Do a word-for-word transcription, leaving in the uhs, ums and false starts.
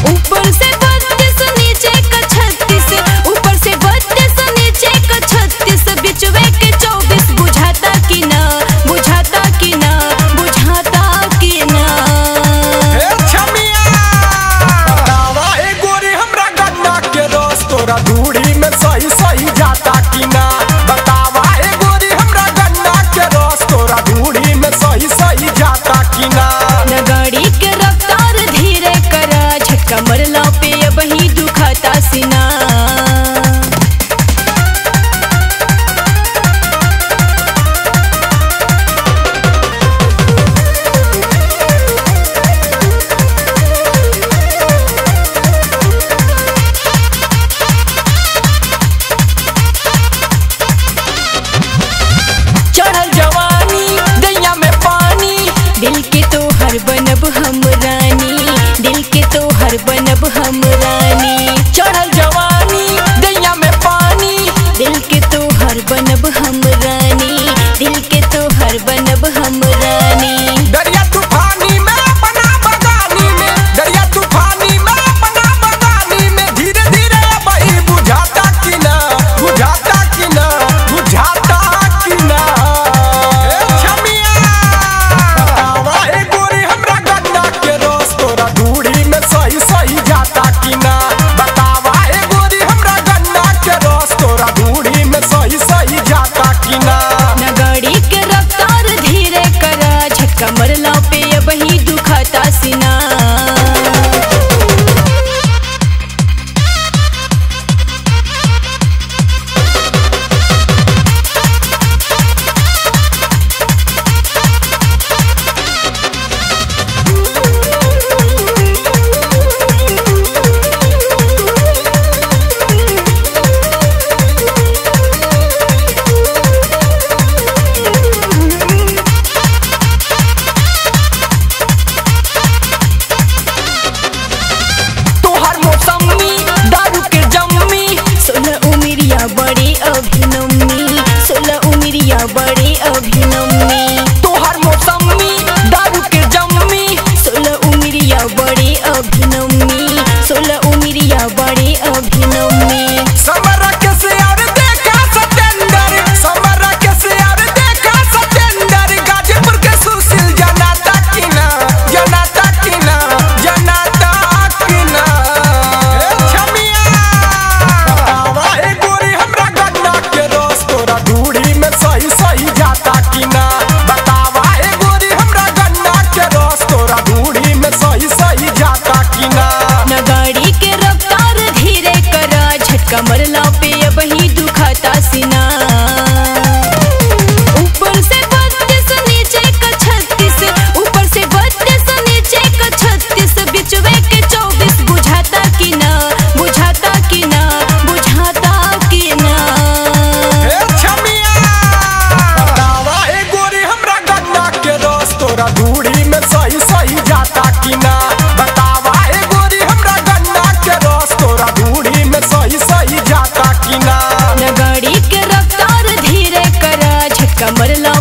ऊपर से बत्तीस नीचे का छत्तीस, ऊपर से बत्तीस नीचे का छत्तीस, बिचवे के चौबीस बुझाता कि ना, बुझाता कि ना, बुझाता कि ना। ए छमिया बतावा ए गोरी हमरा गन्ना के रस तोरा धूड़ी में सही सही जाता कि ना। बतावा ए गोरी हमरा गन्ना के रस तोरा धूड़ी में सही सही जाता कि ना। न गाड़ी के रफ्तार धीरे करा, झटका मरला पे अब ही दुखाता सीना। चढ़ल जवानी दैया में पानी, दिल के तो हर बनब हम रानी, दिल के तो हर बनब हम रानी। चढ़ल जवानी दैया में पानी, दिल के तो हर बनब हम रानी, दिल के तो हर बनब हम रानी। दरिया तूफानी में अपना बगानी में, दरिया तूफानी में अपना बगानी में, धीरे धीरे बही बुझाता कि ना, बुझाता कि ना, बुझाता कि ना। ए छमिया बतावा ए गोरी हमरा गन्ना के रस तोरा धूड़ी में सही सही जाता कि ना। बतावा ए गोरी हमरा गन्ना के रस तोरा धूड़ी में सही सही जाता कि ना। न गाड़ी के रफ्तार धीरे करा, झटका मरला पे अब ही दुखाता सीना। तोहर मौसमी दारू के जम्मी, सोलह उमिरिया बड़े अभिनम्मी, सोलह उमिरिया बड़े अभिनम्मी। तोहर मौसमी दारू के जम्मी, सोलह उमिरिया बड़े अभिनम्मी, सोलह उमिरिया बड़े अभिनम्मी। समरा के सियार देखा सतेंदर, समरा के सियार देखा सतेंदर, गाजीपुर के सुशील जनाता कि ना, जनाता कि ना, जनाता कि ना। ए छमिया बतावा ए गोरी हमरा गन्ना के रस तोरा धूड़ी में सही सही जाता कि ना। बतावा ए गोरी हमरा गन्ना के रस तोरा धूड़ी में सही सही जाता कि ना। न गाड़ी के रफ्तार धीरे करा, झटका मरला पे अब ही दुखाता सीना। ऊपर से बत्तीस नीचे का छत्तीस, ऊपर से बत्तीस नीचे का छत्तीस, बिचवे के चौबीस बुझाता कि ना, बुझाता कि ना, बुझाता कि ना। ए छमिया बतावा ए गोरी हमरा गन्ना के रस तोरा धूड़ी में सही सही जाता कि ना। बतावा ए गोरी हमरा गन्ना के रस तोरा धूड़ी में सही सही जाता कि ना। न गाड़ी के रफ्तार धीरे करा, झटका मरला